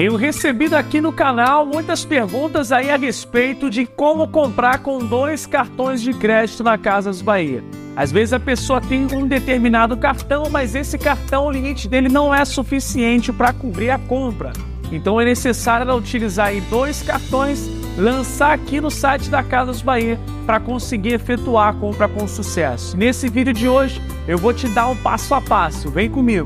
Tenho recebido aqui no canal muitas perguntas aí a respeito de como comprar com 2 cartões de crédito na Casas Bahia. Às vezes a pessoa tem um determinado cartão, mas esse cartão, o limite dele não é suficiente para cobrir a compra. Então é necessário ela utilizar aí 2 cartões, lançar aqui no site da Casas Bahia para conseguir efetuar a compra com sucesso. Nesse vídeo de hoje eu vou te dar um passo a passo, vem comigo.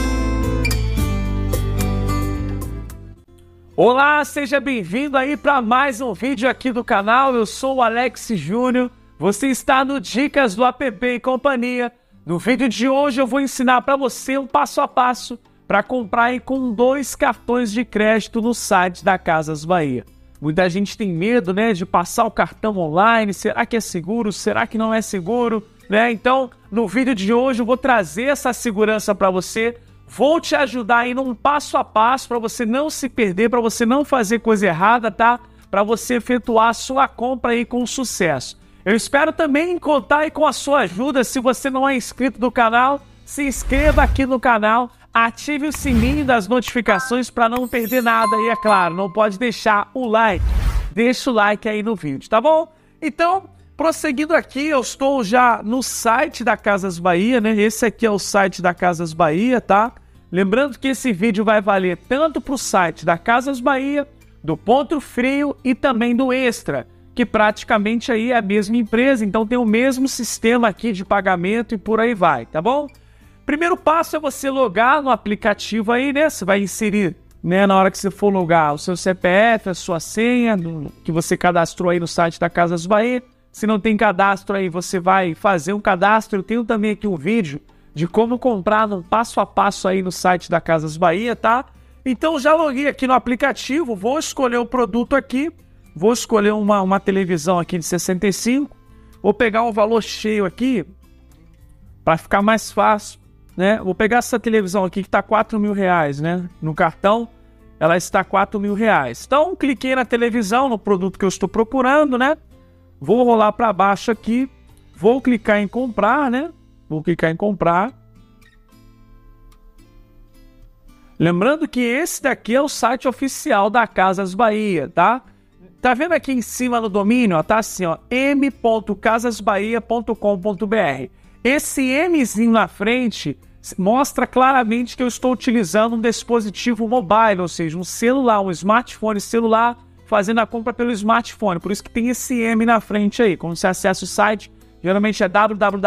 Olá, seja bem-vindo aí para mais um vídeo aqui do canal. Eu sou o Alex Júnior, você está no Dicas do App e Companhia. No vídeo de hoje eu vou ensinar para você um passo a passo para comprar aí com 2 cartões de crédito no site da Casas Bahia. Muita gente tem medo, né, de passar o cartão online. Será que é seguro? Será que não é seguro? Então, no vídeo de hoje eu vou trazer essa segurança para você. Vou te ajudar aí num passo a passo para você não se perder, para você não fazer coisa errada, tá? Para você efetuar a sua compra aí com sucesso. Eu espero também contar aí com a sua ajuda. Se você não é inscrito no canal, se inscreva aqui no canal, ative o sininho das notificações para não perder nada. E é claro, não pode deixar o like. Deixa o like aí no vídeo, tá bom? Então, prosseguindo aqui, eu estou já no site da Casas Bahia, né? Esse aqui é o site da Casas Bahia, tá? Lembrando que esse vídeo vai valer tanto para o site da Casas Bahia, do Ponto Frio e também do Extra, que praticamente aí é a mesma empresa, então tem o mesmo sistema aqui de pagamento e por aí vai, tá bom? Primeiro passo é você logar no aplicativo aí, né? Você vai inserir, né, na hora que você for logar, o seu CPF, a sua senha, que você cadastrou aí no site da Casas Bahia. Se não tem cadastro aí, você vai fazer um cadastro. Eu tenho também aqui um vídeo de como comprar no passo a passo aí no site da Casas Bahia, tá? Então já loguei aqui no aplicativo, vou escolher o produto aqui, vou escolher uma televisão aqui de 65, vou pegar um valor cheio aqui, para ficar mais fácil, né? Vou pegar essa televisão aqui que está R$4.000, né? No cartão, ela está R$4.000. Então, cliquei na televisão, no produto que eu estou procurando, né? Vou rolar para baixo aqui, vou clicar em comprar, né? Vou clicar em comprar. Lembrando que esse daqui é o site oficial da Casas Bahia, tá? Tá vendo aqui em cima no domínio, ó, tá assim, ó, m.casasbahia.com.br. Esse Mzinho na frente mostra claramente que eu estou utilizando um dispositivo mobile, ou seja, um celular, um smartphone celular, fazendo a compra pelo smartphone, por isso que tem esse M na frente aí. Quando você acessa o site, geralmente é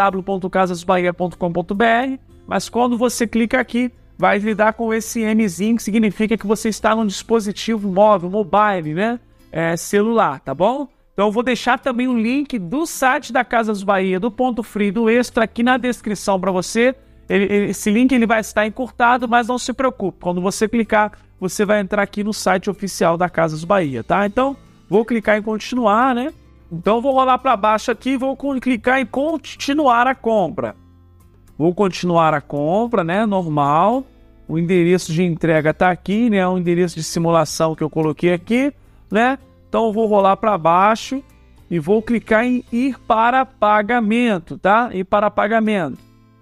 www.casasbahia.com.br, mas quando você clica aqui, vai lidar com esse Mzinho, que significa que você está num dispositivo móvel, mobile, né? Celular, tá bom? Então eu vou deixar também o link do site da Casas Bahia, do Ponto Frio, do Extra, aqui na descrição para você. Esse link ele vai estar encurtado, mas não se preocupe. Quando você clicar, você vai entrar aqui no site oficial da Casas Bahia, tá? Então, vou clicar em continuar, né? Então, vou rolar para baixo aqui, vou clicar em continuar a compra. Vou continuar a compra, né? Normal. O endereço de entrega tá aqui, né? O endereço de simulação que eu coloquei aqui, né? Então, eu vou rolar para baixo e vou clicar em ir para pagamento, tá? Ir para pagamento.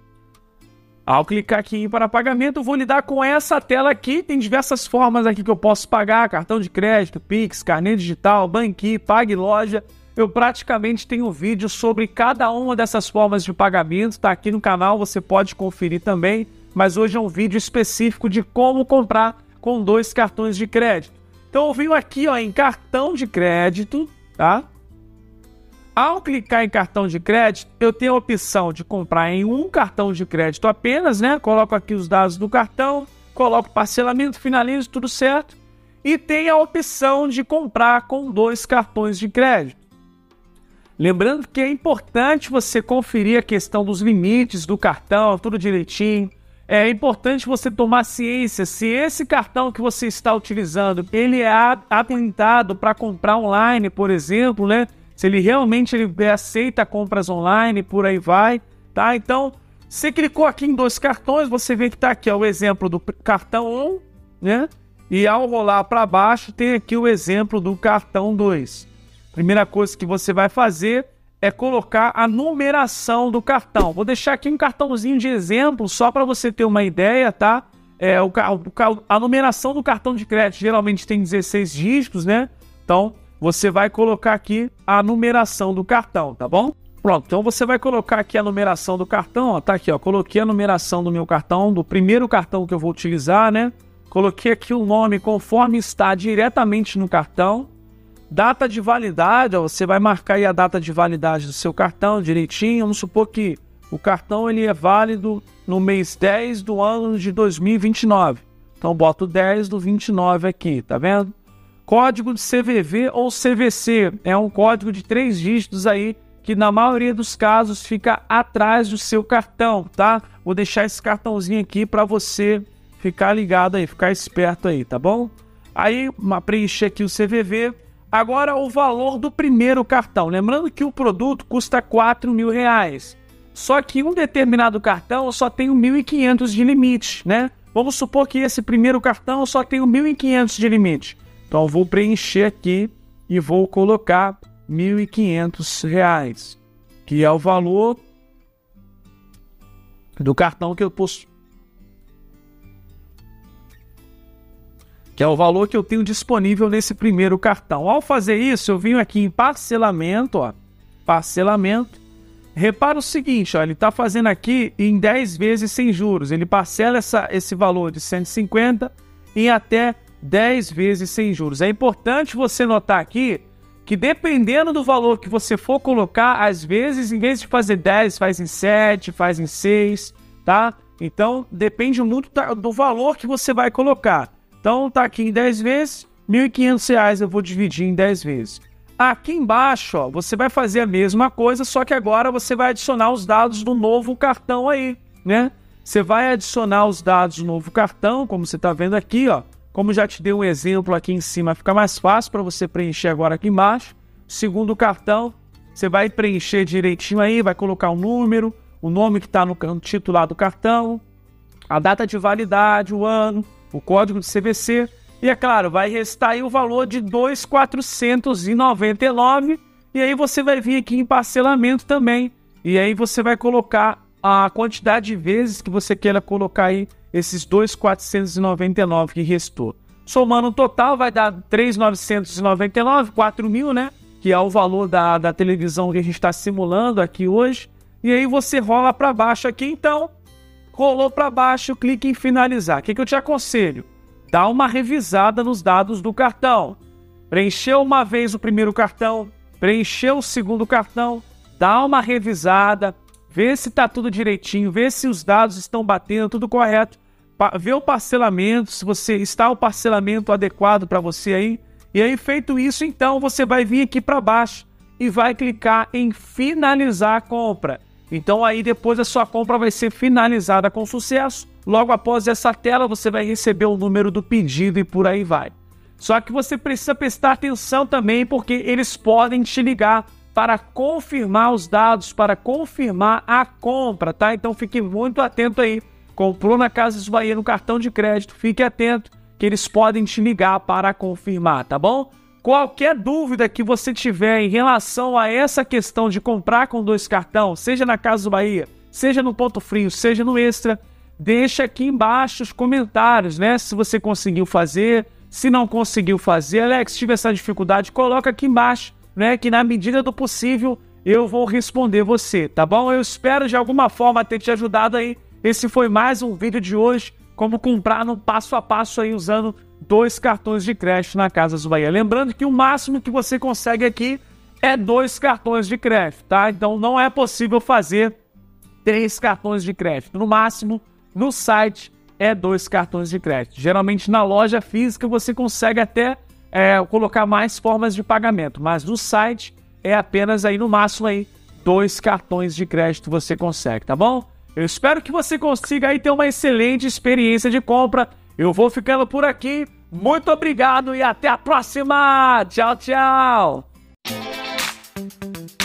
Ao clicar aqui em ir para pagamento, eu vou lidar com essa tela aqui. Tem diversas formas aqui que eu posso pagar: cartão de crédito, Pix, carnê digital, Banqui, Pague Loja. Eu praticamente tenho um vídeo sobre cada uma dessas formas de pagamento. Está aqui no canal, você pode conferir também. Mas hoje é um vídeo específico de como comprar com 2 cartões de crédito. Então eu venho aqui, ó, em cartão de crédito, tá? Ao clicar em cartão de crédito, eu tenho a opção de comprar em um cartão de crédito apenas, né? Coloco aqui os dados do cartão, coloco parcelamento, finalizo, tudo certo. E tem a opção de comprar com 2 cartões de crédito. Lembrando que é importante você conferir a questão dos limites do cartão, tudo direitinho. É importante você tomar ciência se esse cartão que você está utilizando, ele é habilitado para comprar online, por exemplo, né? Se ele realmente aceita compras online, por aí vai, tá? Então, você clicou aqui em 2 cartões, você vê que tá aqui, ó, o exemplo do cartão 1, né? E ao rolar para baixo, tem aqui o exemplo do cartão 2. Primeira coisa que você vai fazer é colocar a numeração do cartão. Vou deixar aqui um cartãozinho de exemplo, só para você ter uma ideia, tá? a numeração do cartão de crédito geralmente tem 16 dígitos, né? Então, você vai colocar aqui a numeração do cartão, tá bom? Pronto, então você vai colocar aqui a numeração do cartão, ó, tá aqui, ó, coloquei a numeração do meu cartão, do primeiro cartão que eu vou utilizar, né? Coloquei aqui o nome conforme está diretamente no cartão. Data de validade, ó, você vai marcar aí a data de validade do seu cartão direitinho. Vamos supor que o cartão ele é válido no mês 10 do ano de 2029. Então, boto 10 do 29 aqui, tá vendo? Código de CVV ou CVC, é um código de 3 dígitos aí, que na maioria dos casos fica atrás do seu cartão, tá? Vou deixar esse cartãozinho aqui para você ficar ligado aí, ficar esperto aí, tá bom? Aí, preencher aqui o CVV. Agora, o valor do primeiro cartão. Lembrando que o produto custa R$4.000. Só que um determinado cartão só tem 1.500 de limite, né? Vamos supor que esse primeiro cartão só tem 1.500 de limite. Então, eu vou preencher aqui e vou colocar R$1.500, que é o valor do cartão que eu possuo. Que é o valor que eu tenho disponível nesse primeiro cartão. Ao fazer isso, eu venho aqui em parcelamento, ó, parcelamento. Repara o seguinte, ó, ele está fazendo aqui em 10 vezes sem juros. Ele parcela esse valor de 150 em até 10 vezes sem juros. É importante você notar aqui que dependendo do valor que você for colocar, às vezes, em vez de fazer 10, faz em 7, faz em 6, tá? Então, depende muito do valor que você vai colocar. Então, tá aqui em 10 vezes, R$1.500 eu vou dividir em 10 vezes. Aqui embaixo, ó, você vai fazer a mesma coisa, só que agora você vai adicionar os dados do novo cartão aí, né? Você vai adicionar os dados do novo cartão, como você tá vendo aqui, ó. Como já te dei um exemplo aqui em cima, fica mais fácil para você preencher agora aqui embaixo. Segundo cartão, você vai preencher direitinho aí, vai colocar o número, o nome que está no título lá do cartão, a data de validade, o ano, o código de CVC. E é claro, vai restar aí o valor de R$2.499. E aí você vai vir aqui em parcelamento também. E aí você vai colocar a quantidade de vezes que você queira colocar aí esses 2.499 que restou. Somando o total vai dar 3.999, 4.000, né? Que é o valor da televisão que a gente está simulando aqui hoje. E aí você rola para baixo aqui, então. Rolou para baixo, clique em finalizar. O que eu te aconselho? Dá uma revisada nos dados do cartão. Preencheu uma vez o primeiro cartão, preencheu o segundo cartão, dá uma revisada, vê se está tudo direitinho, vê se os dados estão batendo, tudo correto. Vê o parcelamento, se você está o parcelamento adequado para você aí. E aí, feito isso, então, você vai vir aqui para baixo e vai clicar em finalizar a compra. Então, aí depois a sua compra vai ser finalizada com sucesso. Logo após essa tela, você vai receber o número do pedido e por aí vai. Só que você precisa prestar atenção também, porque eles podem te ligar para confirmar os dados, para confirmar a compra, tá? Então, fique muito atento aí. Comprou na Casas Bahia no cartão de crédito, fique atento que eles podem te ligar para confirmar, tá bom? Qualquer dúvida que você tiver em relação a essa questão de comprar com 2 cartões, seja na Casas Bahia, seja no Ponto Frio, seja no Extra, deixa aqui embaixo os comentários, né? Se você conseguiu fazer, se não conseguiu fazer, Alex, tive essa dificuldade, coloca aqui embaixo, né? Que na medida do possível eu vou responder você, tá bom? Eu espero de alguma forma ter te ajudado aí. Esse foi mais um vídeo de hoje, como comprar no passo a passo aí usando 2 cartões de crédito na Casas Bahia. Lembrando que o máximo que você consegue aqui é 2 cartões de crédito, tá? Então não é possível fazer 3 cartões de crédito. No máximo, no site, é 2 cartões de crédito. Geralmente na loja física você consegue até colocar mais formas de pagamento, mas no site é apenas aí no máximo aí 2 cartões de crédito você consegue, tá bom? Eu espero que você consiga aí ter uma excelente experiência de compra. Eu vou ficando por aqui. Muito obrigado e até a próxima. Tchau, tchau.